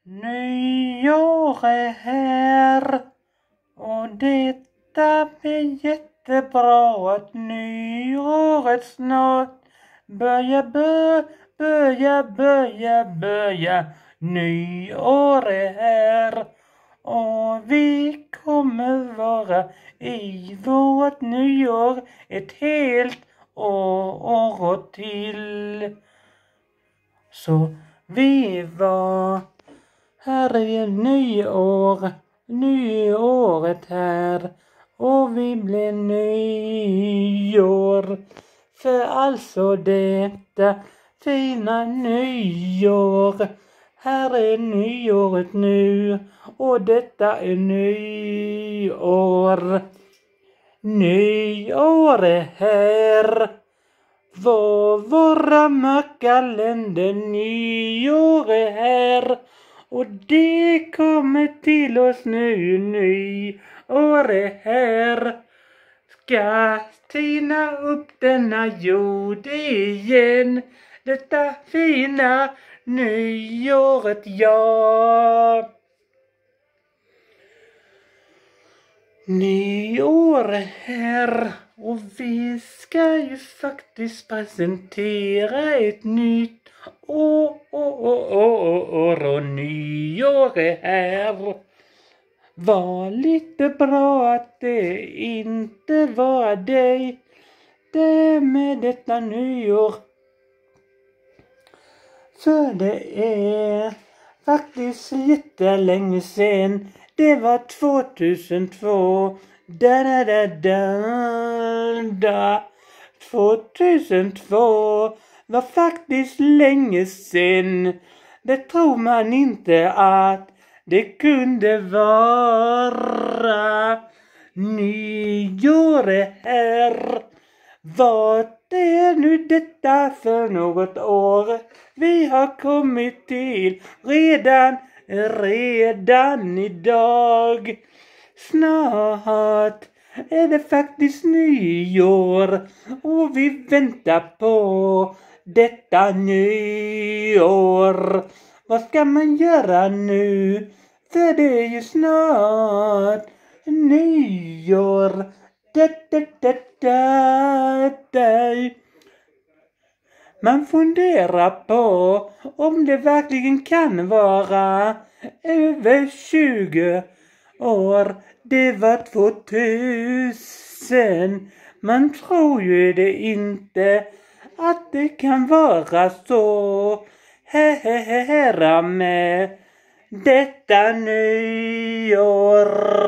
Nyår är här och detta blir jättebra att nyåret snart börja. Nyår är här och vi kommer vara i vårt nyår ett helt år till. Så vi var här är nyåret här och vi blev nyår. För alltså detta fina nyår. Här är nyåret nu och detta är nyår. Nyår är här. Våra mörka länder, nyår är här. Och det kommer till oss nu, nyår är här. Ska tina upp denna jord igen. Detta fina nyåret, ja. Nyår är här och vi ska ju faktiskt presentera ett nytt år och nyår är här. Var lite bra att det inte var dig det med detta nyår. För det är faktiskt jättelänge sen. Det var 2002. 2002 var faktiskt länge sen. Det tror man inte att det kunde vara. Nyår är här. Vad är nu detta för något år vi har kommit till redan idag. Snart är det faktiskt nyår och vi väntar på detta nyår. Vad ska man göra nu? För det är ju snart nyår. Man funderar på om det verkligen kan vara över 20 år. Det var 2000. Man tror ju det inte att det kan vara så. Här med detta nyår.